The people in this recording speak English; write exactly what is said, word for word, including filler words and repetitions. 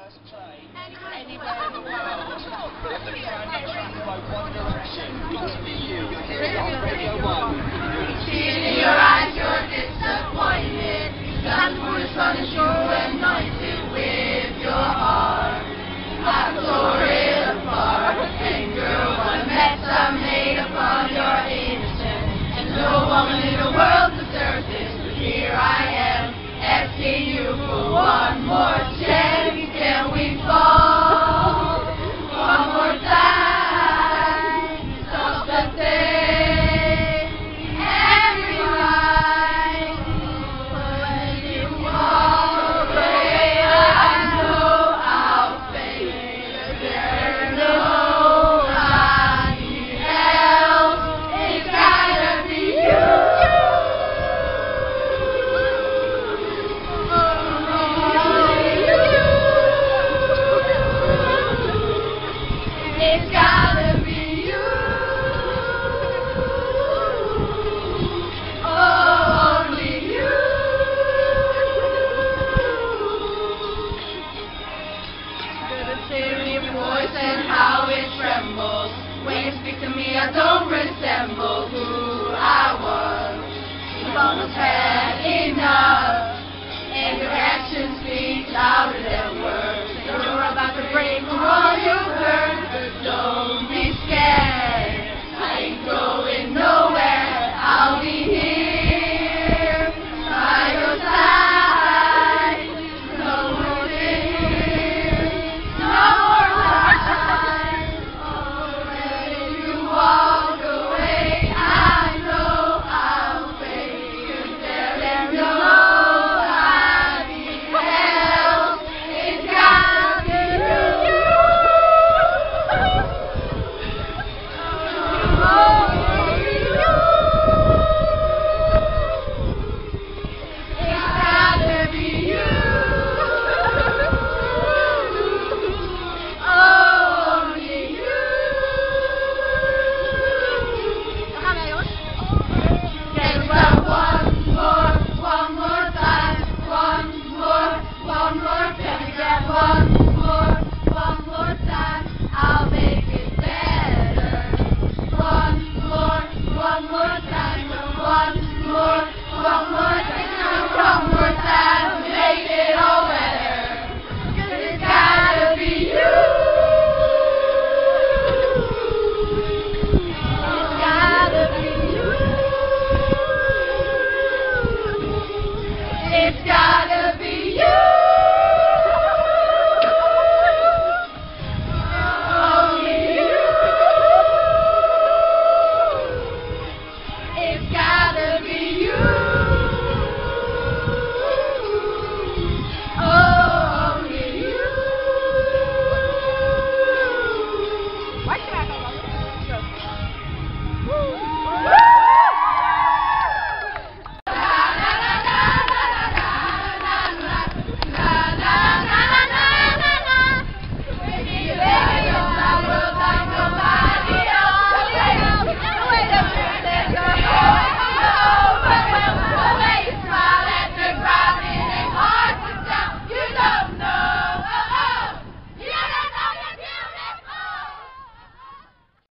first train anywhere in the world. Every time you're trapped by One Direction, gotta be you. You're here on Radio One. In your eyes, you're disappointed. Some foolish running through anointed with your heart. I tore it apart, and girl, what a mess I made upon your innocence. And no woman in the world deserves this, but here I am, asking you for one more time.